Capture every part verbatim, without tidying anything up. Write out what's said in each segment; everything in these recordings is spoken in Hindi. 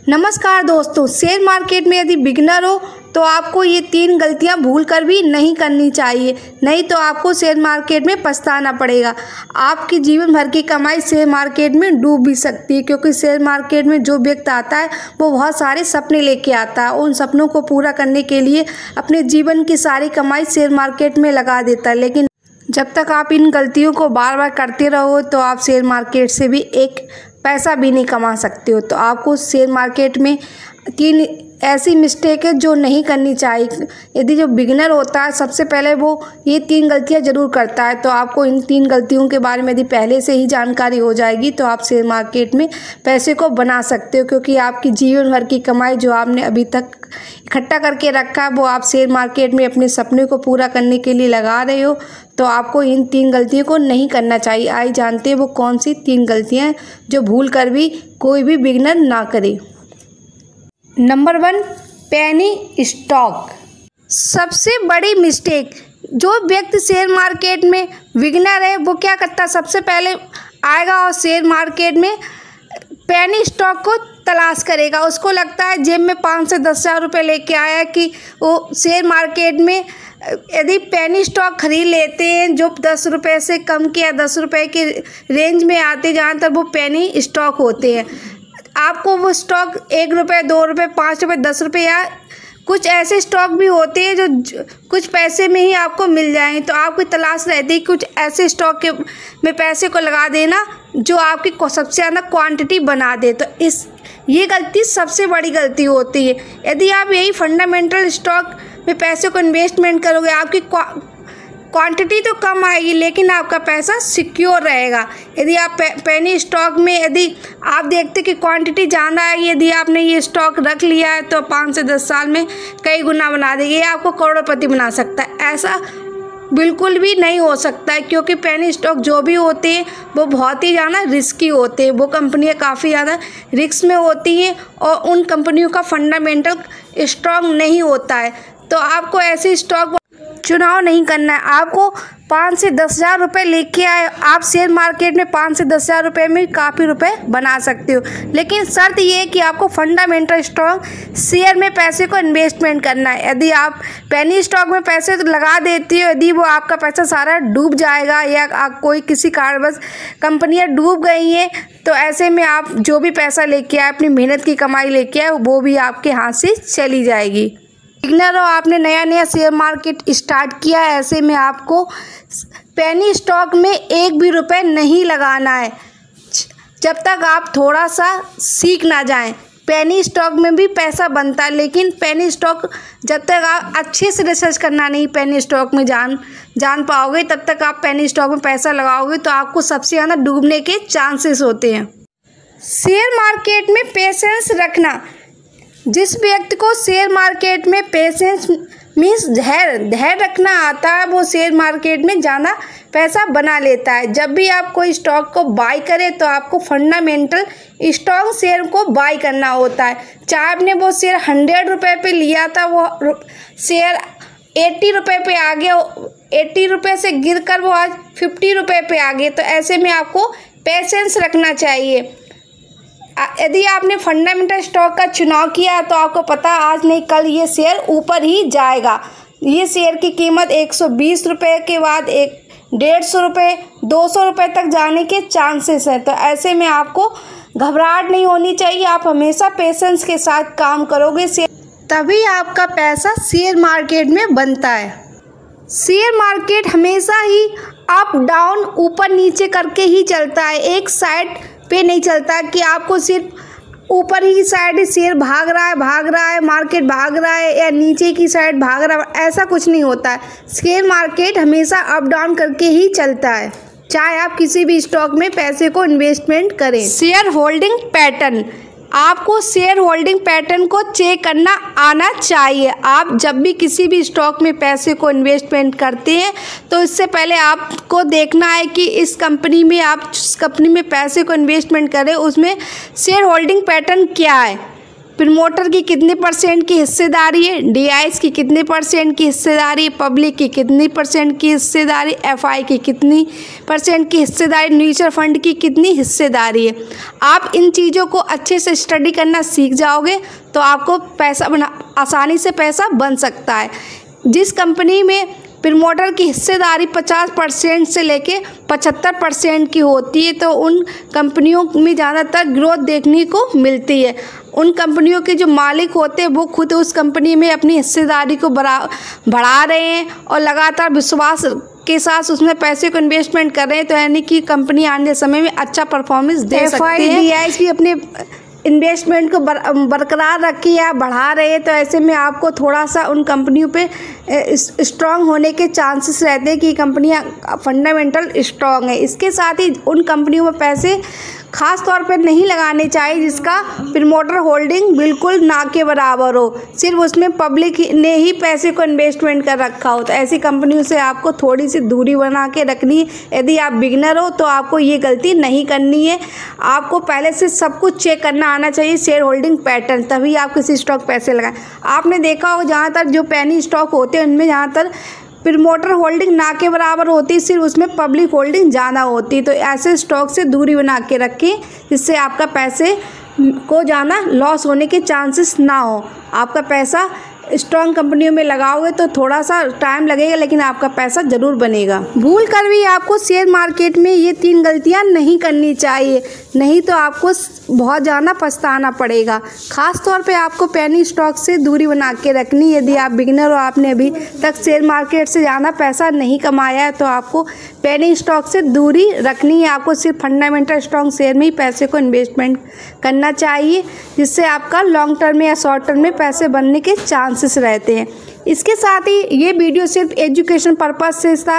नमस्कार दोस्तों, शेयर मार्केट में यदि बिगिनर हो तो आपको ये तीन गलतियां भूल कर भी नहीं करनी चाहिए, नहीं तो आपको शेयर मार्केट में पछताना पड़ेगा। आपकी जीवन भर की कमाई शेयर मार्केट में डूब भी सकती है, क्योंकि शेयर मार्केट में जो व्यक्ति आता है वो बहुत सारे सपने लेके आता है। उन सपनों को पूरा करने के लिए अपने जीवन की सारी कमाई शेयर मार्केट में लगा देता है, लेकिन जब तक आप इन गलतियों को बार बार करते रहो तो आप शेयर मार्केट से भी एक पैसा भी नहीं कमा सकते हो। तो आपको शेयर मार्केट में तीन ऐसी मिस्टेक है जो नहीं करनी चाहिए। यदि जो बिगिनर होता है सबसे पहले वो ये तीन गलतियां ज़रूर करता है, तो आपको इन तीन गलतियों के बारे में यदि पहले से ही जानकारी हो जाएगी तो आप शेयर मार्केट में पैसे को बना सकते हो, क्योंकि आपकी जीवन भर की कमाई जो आपने अभी तक इकट्ठा करके रखा है वो आप शेयर मार्केट में अपने सपने को पूरा करने के लिए लगा रहे हो। तो आपको इन तीन गलतियों को नहीं करना चाहिए। आइए जानते हैं वो कौन सी तीन गलतियाँ हैं जो भूल कर भी कोई भी बिगिनर ना करे। Number one, penny stock. सबसे बड़ी मिस्टेक जो व्यक्ति शेयर मार्केट में बिगिनर है वो क्या करता है, सबसे पहले आएगा और शेयर मार्केट में पेनी स्टॉक को तलाश करेगा। उसको लगता है जेब में पाँच से दस हज़ार रुपये लेके आया कि वो शेयर मार्केट में यदि पेनी स्टॉक खरीद लेते हैं जो दस रुपये से कम के या दस रुपये के रेंज में आते, जहाँ तक वो पेनी स्टॉक होते हैं। आपको वो स्टॉक एक रुपये, दो रुपये, पाँच रुपये, दस रुपये या कुछ ऐसे स्टॉक भी होते हैं जो कुछ पैसे में ही आपको मिल जाएंगे। तो आपकी तलाश रहती है कुछ ऐसे स्टॉक के में पैसे को लगा देना जो आपकी सबसे ज़्यादा क्वांटिटी बना दे। तो इस ये गलती सबसे बड़ी गलती होती है। यदि आप यही फंडामेंटल स्टॉक में पैसे को इन्वेस्टमेंट करोगे, आपकी क्वांटिटी तो कम आएगी लेकिन आपका पैसा सिक्योर रहेगा। यदि आप पे, पेनी स्टॉक में यदि आप देखते कि क्वांटिटी ज़्यादा आएगी, यदि आपने ये स्टॉक रख लिया है तो पाँच से दस साल में कई गुना बना देगी, ये आपको करोड़पति बना सकता है। ऐसा बिल्कुल भी नहीं हो सकता है, क्योंकि पेनी स्टॉक जो भी होते हैं वो बहुत ही ज़्यादा रिस्की होते हैं। वो कंपनियां काफ़ी ज़्यादा रिस्क में होती हैं और उन कंपनियों का फंडामेंटल स्ट्रॉन्ग नहीं होता है। तो आपको ऐसे स्टॉक चुनाव नहीं करना है। आपको पाँच से दस हज़ार रुपये लेके आए, आप शेयर मार्केट में पाँच से दस हज़ार रुपये में काफ़ी रुपए बना सकते हो, लेकिन शर्त ये है कि आपको फंडामेंटल स्टॉक शेयर में पैसे को इन्वेस्टमेंट करना है। यदि आप पेनी स्टॉक में पैसे तो लगा देती हो, यदि वो आपका पैसा सारा डूब जाएगा या आप कोई किसी कारणवश कंपनियां डूब गई हैं, तो ऐसे में आप जो भी पैसा लेके आए, अपनी मेहनत की कमाई लेके आए, वो भी आपके हाथ से चली जाएगी। बिगिनर हो, आपने नया नया शेयर मार्केट स्टार्ट किया है, ऐसे में आपको पेनी स्टॉक में एक भी रुपए नहीं लगाना है जब तक आप थोड़ा सा सीख ना जाएं। पेनी स्टॉक में भी पैसा बनता है, लेकिन पेनी स्टॉक जब तक आप अच्छे से रिसर्च करना नहीं पेनी स्टॉक में जान जान पाओगे, तब तक आप पेनी स्टॉक में पैसा लगाओगे तो आपको सबसे ज़्यादा डूबने के चांसेस होते हैं। शेयर मार्केट में पेशेंस रखना। जिस व्यक्ति को शेयर मार्केट में पेशेंस मीन्स धैर्य धैर्य रखना आता है, वो शेयर मार्केट में ज़्यादा पैसा बना लेता है। जब भी आप कोई स्टॉक को बाय करें तो आपको फंडामेंटल स्ट्रॉन्ग शेयर को बाय करना होता है। चाहे आपने वो शेयर हंड्रेड रुपये पे लिया था, वो शेयर एट्टी रुपये पे आ गया, एट्टी रुपये से गिर कर वो आज फिफ्टी रुपये पे आ गए, तो ऐसे में आपको पेशेंस रखना चाहिए। यदि आपने फंडामेंटल स्टॉक का चुनाव किया तो आपको पता आज नहीं कल ये शेयर ऊपर ही जाएगा। ये शेयर की कीमत एक सौ बीस रुपये के बाद एक डेढ़ सौ रुपये, दो सौ रुपये तक जाने के चांसेस हैं। तो ऐसे में आपको घबराहट नहीं होनी चाहिए। आप हमेशा पेशेंस के साथ काम करोगे, तभी आपका पैसा शेयर मार्केट में बनता है। शेयर मार्केट हमेशा ही अप डाउन ऊपर नीचे करके ही चलता है, एक साइड पे नहीं चलता कि आपको सिर्फ ऊपर ही साइड शेयर भाग रहा है भाग रहा है मार्केट भाग रहा है या नीचे की साइड भाग रहा है, ऐसा कुछ नहीं होता है। शेयर मार्केट हमेशा अप डाउन करके ही चलता है, चाहे आप किसी भी स्टॉक में पैसे को इन्वेस्टमेंट करें। Share holding pattern. आपको शेयर होल्डिंग पैटर्न को चेक करना आना चाहिए। आप जब भी किसी भी स्टॉक में पैसे को इन्वेस्टमेंट करते हैं तो इससे पहले आपको देखना है कि इस कंपनी में आप जिस कंपनी में पैसे को इन्वेस्टमेंट करें उसमें शेयर होल्डिंग पैटर्न क्या है। प्रमोटर की कितने परसेंट की हिस्सेदारी है, डीआईएस की कितने परसेंट की हिस्सेदारी है, पब्लिक की कितनी परसेंट की हिस्सेदारी, एफआई की कितनी परसेंट की हिस्सेदारी, म्यूचुअल फंड की कितनी हिस्सेदारी है। आप इन चीज़ों को अच्छे से स्टडी करना सीख जाओगे तो आपको पैसा बना आसानी से पैसा बन सकता है। जिस कंपनी में प्रमोटर की हिस्सेदारी पचास परसेंट से लेके पचहत्तर परसेंट की होती है तो उन कंपनियों में ज़्यादातर ग्रोथ देखने को मिलती है। उन कंपनियों के जो मालिक होते हैं वो खुद उस कंपनी में अपनी हिस्सेदारी को बढ़ा बढ़ा रहे हैं और लगातार विश्वास के साथ उसमें पैसे को इन्वेस्टमेंट कर रहे हैं, तो यानी कि कंपनी आने समय में अच्छा परफॉर्मेंस दे सकती है। डीआईएस भी अपने इन्वेस्टमेंट को बर, बरकरार रखी या बढ़ा रहे हैं, तो ऐसे में आपको थोड़ा सा उन कंपनियों पे स्ट्रांग होने के चांसेस रहते हैं कि कंपनियां फंडामेंटल स्ट्रांग है। इसके साथ ही उन कंपनियों में पैसे खास तौर पर नहीं लगाने चाहिए जिसका प्रमोटर होल्डिंग बिल्कुल ना के बराबर हो, सिर्फ उसमें पब्लिक ने ही पैसे को इन्वेस्टमेंट कर रखा हो। तो ऐसी कंपनियों से आपको थोड़ी सी दूरी बना के रखनी है। यदि आप बिगनर हो तो आपको ये गलती नहीं करनी है। आपको पहले से सब कुछ चेक करना आना चाहिए, शेयर होल्डिंग पैटर्न, तभी आप किसी स्टॉक पैसे लगाएं। आपने देखा हो ज़्यादातर जो पेनी स्टॉक होते हैं उनमें ज़्यादातर प्रमोटर होल्डिंग ना के बराबर होती है, सिर्फ उसमें पब्लिक होल्डिंग ज़्यादा होती है। तो ऐसे स्टॉक से दूरी बना के रखें जिससे आपका पैसे को ज़्यादा लॉस होने के चांसेस ना हो। आपका पैसा स्ट्रॉन्ग कंपनियों में लगाओगे तो थोड़ा सा टाइम लगेगा लेकिन आपका पैसा ज़रूर बनेगा। भूल कर भी आपको शेयर मार्केट में ये तीन गलतियां नहीं करनी चाहिए, नहीं तो आपको बहुत ज़्यादा पछताना पड़ेगा। खास तौर पे आपको पेनी स्टॉक से दूरी बना के रखनी। यदि आप बिगिनर हो, आपने अभी तक शेयर मार्केट से ज़्यादा पैसा नहीं कमाया है तो आपको पेनी स्टॉक से दूरी रखनी है। आपको सिर्फ फंडामेंटल स्ट्रॉन्ग शेयर में ही पैसे को इन्वेस्टमेंट करना चाहिए जिससे आपका लॉन्ग टर्म में या शॉर्ट टर्म में पैसे बनने के चांसेस रहते हैं। इसके साथ ही ये वीडियो सिर्फ एजुकेशन पर्पज़ से था।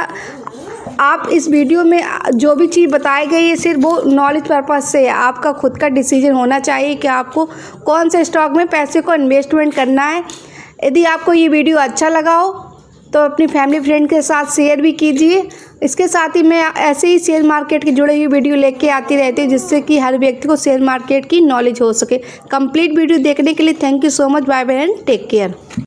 आप इस वीडियो में जो भी चीज़ बताई गई है सिर्फ वो नॉलेज पर्पज़ से है। आपका खुद का डिसीजन होना चाहिए कि आपको कौन से स्टॉक में पैसे को इन्वेस्टमेंट करना है। यदि आपको ये वीडियो अच्छा लगा हो तो अपनी फैमिली फ्रेंड के साथ शेयर भी कीजिए। इसके साथ ही मैं ऐसे ही शेयर मार्केट की जुड़ी हुई वीडियो लेके आती रहती हूँ जिससे कि हर व्यक्ति को शेयर मार्केट की नॉलेज हो सके। कंप्लीट वीडियो देखने के लिए thank you so much. Bye bye and take care.